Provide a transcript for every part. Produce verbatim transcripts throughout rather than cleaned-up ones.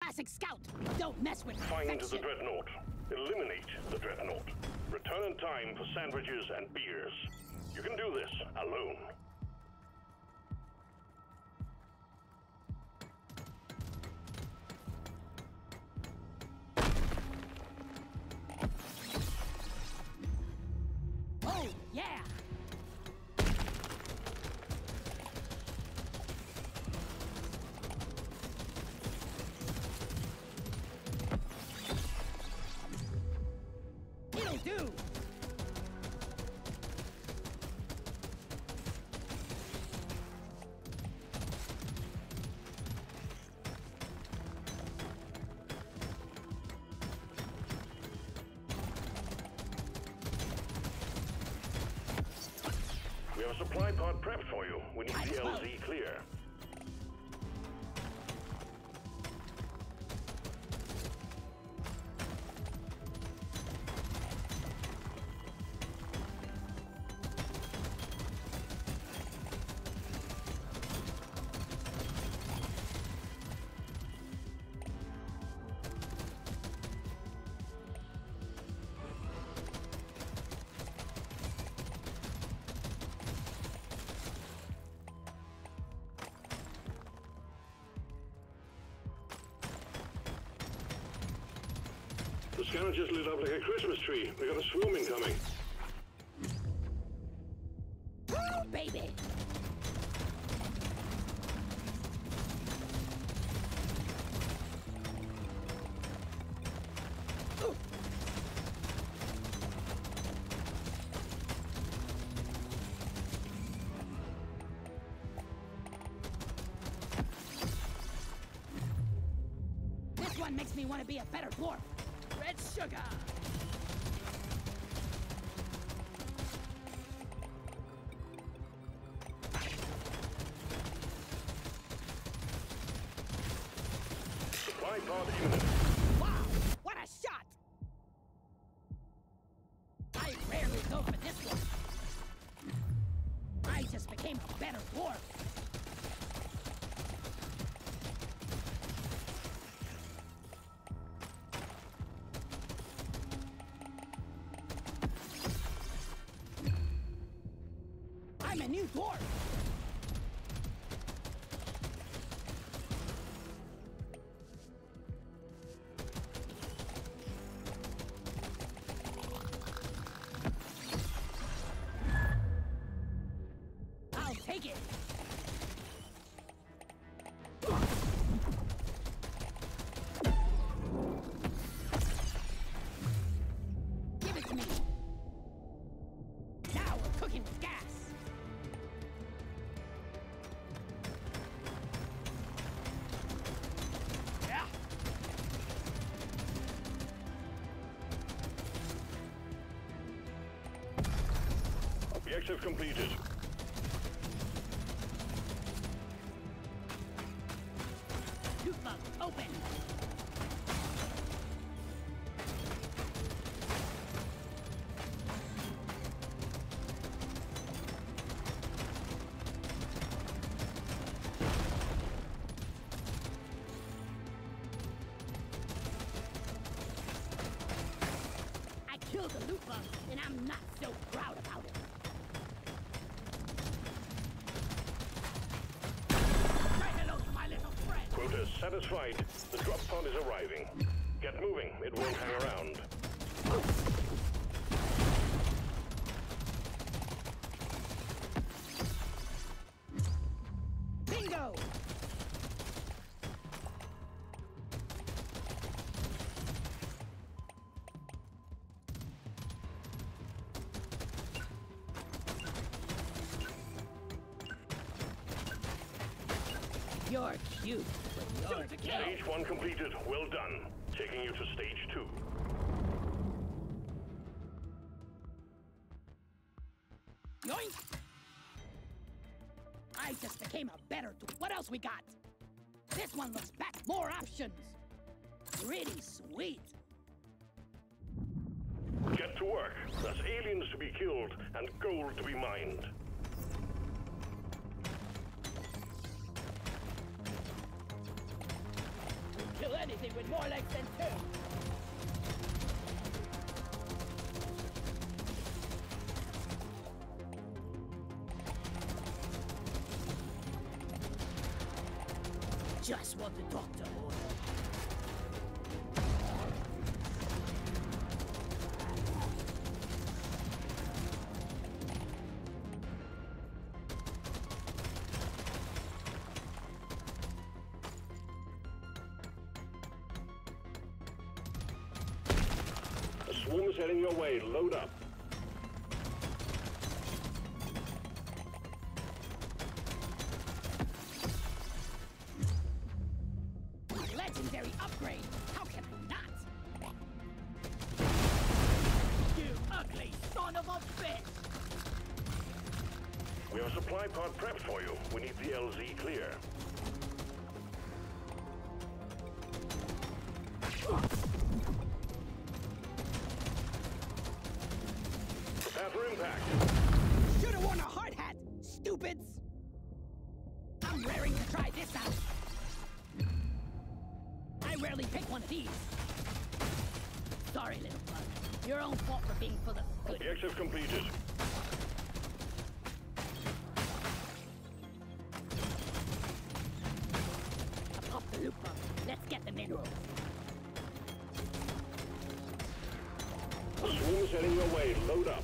classic scout. Don't mess with Find perfection. the dreadnought. Eliminate the dreadnought. Return in time for sandwiches and beers. You can do this alone. Oh, yeah! It'll do! We have a supply pod prepped for you. We need the L Z clear. The scanner just lit up like a Christmas tree. We got a swarm incoming. Woo, baby! Ooh. This one makes me want to be a better dwarf. Red sugar! Supply pod imminent. Wow! What a shot! I rarely go for this one. I just became a better dwarf. I'm a new dwarf! I'll take it! Give it to me! Now we're cooking with gas! Yeah! Objective completed. Loot bug, open! I killed the loot bug, and I'm not so proud about it. Say hello to my little friend! Quota satisfied. The drop pod is arriving. Get moving. It won't hang around. Bingo! You're cute, but you're the kill. Stage one completed. Well done. Taking you to stage two. Yoink! I just became a better d- What else we got? This one looks back. More options. Pretty sweet. Get to work. There's aliens to be killed and gold to be mined. Kill anything more legs than two. Just what the doctor ordered. A swarm is heading your way. Load up. Legendary upgrade. How can I not? You ugly son of a bitch! We have a supply pod prepped for you. We need the L Z clear. Prepare for impact. Should've worn a hard hat, stupids! I'm raring to try this out. I rarely pick one of these. Sorry, little bug. Your own fault for being full of good. Objective completed. Pop the loop up. Let's get the minerals. A swarm is heading your way. Load up.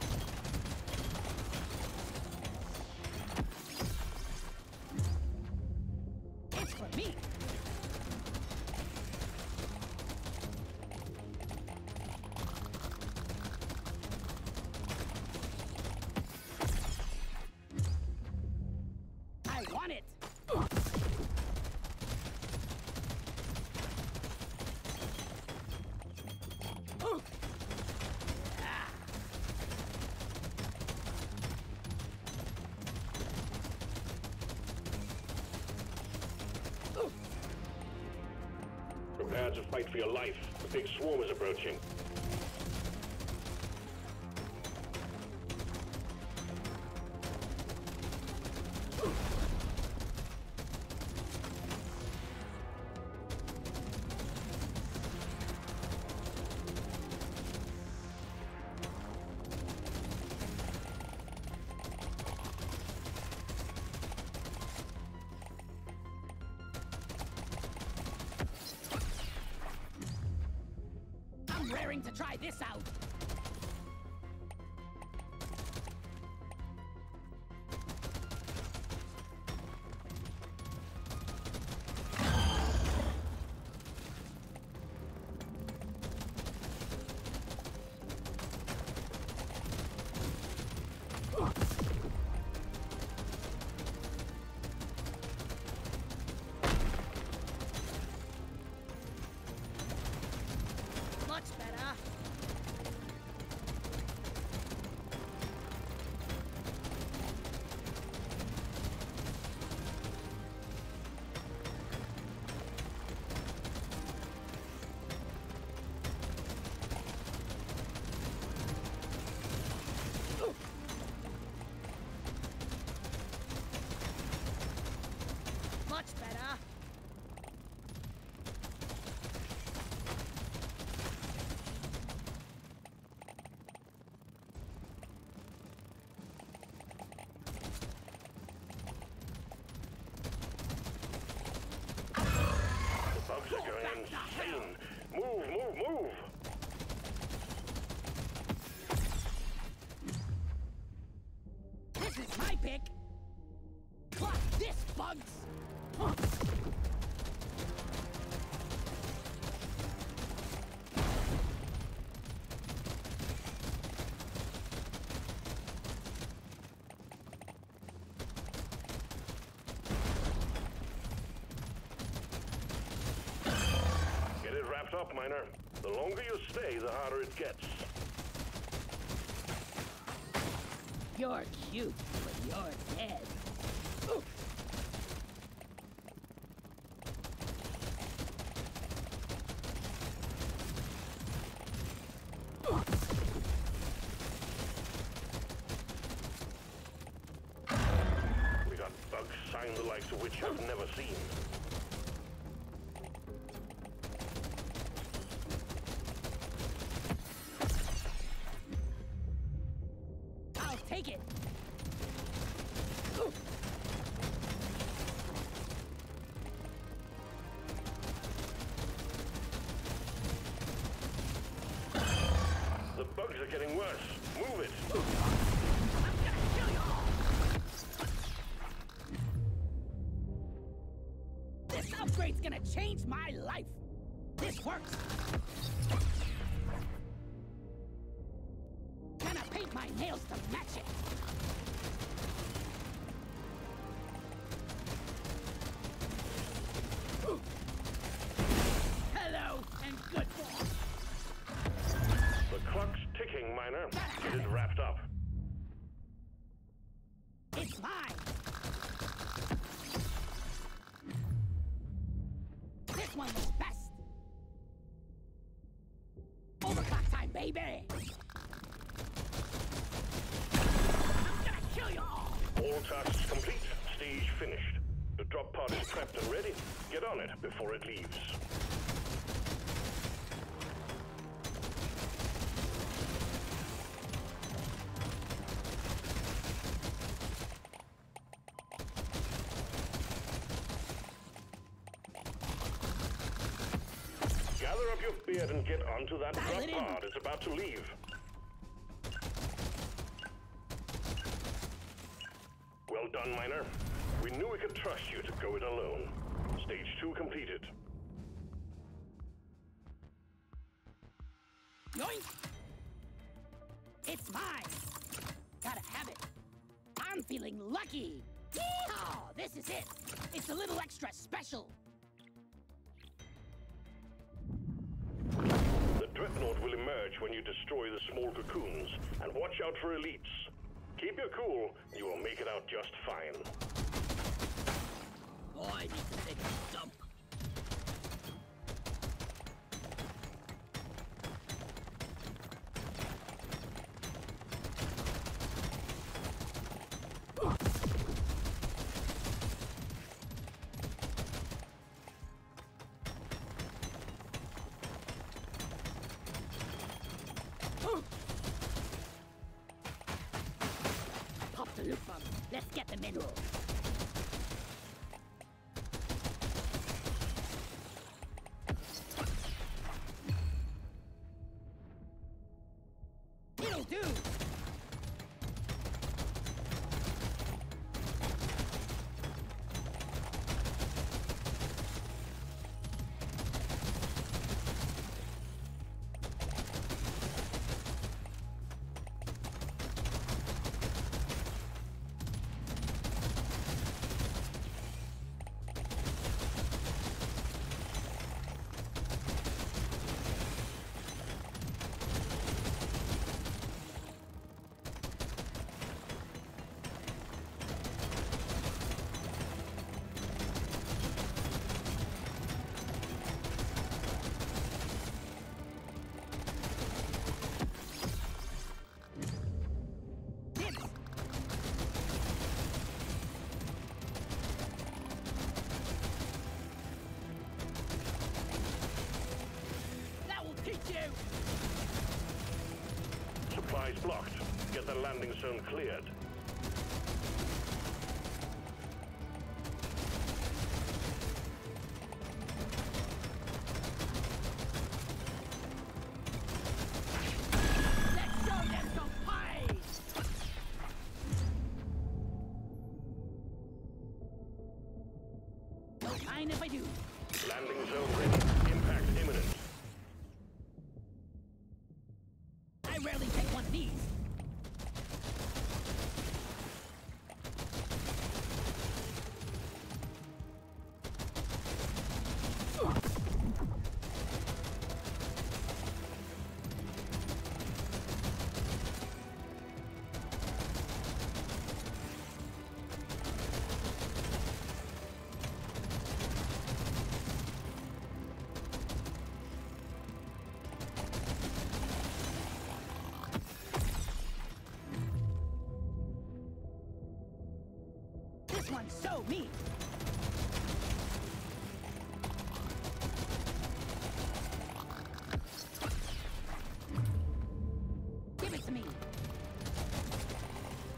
It's for me. I want it. Prepare to fight for your life. The big swarm is approaching. I'm raring to try this out. Much better. Much better. Bugs are going insane. Move, move, move! This is my pick. Clock this, bugs. Huh. Get it wrapped up, Miner. The longer you stay, the harder it gets. You're cute, but you're dead. Ooh. We got bugs signs the likes of which I've never seen. take it. The bugs are getting worse. Move it. I'm gonna kill you all. This upgrade's gonna change my life. This works. Gonna paint my nails to match it. Hello and goodbye. The clock's ticking, Miner. Get it wrapped up. It's mine. This one was best. Overclock time, baby. I'm gonna kill you all. All tasks complete. Stage finished. The drop pod is prepped and ready. Get on it before it leaves. Gather up your beard and get onto that Dial drop it in. pod. It's about to leave. Well done, Miner. We knew we could trust you to go it alone. Stage two completed. Yoink! It's mine. Gotta have it. I'm feeling lucky. Yeehaw! This is it. It's a little extra special. The Dreadnought will emerge when you destroy the small cocoons, and watch out for elites. Keep your cool, you will make it out just fine. Oh, I need to take a dump. Pop the loot bomb. Let's get the mineral. It'll do. Supplies blocked. Get the landing zone cleared. Let's show them some pie! Don't mind if I do. Landing zone ready. Impact imminent. I rarely take one of these. This one's so mean. Give it to me.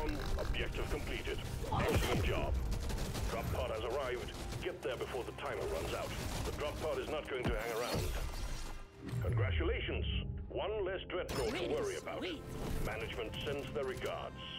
down, objective completed. Excellent job. Drop pod has arrived. Get there before the timer runs out. The drop pod is not going to hang around. Congratulations. One less dreadnought to worry about. Sweet. Management sends their regards.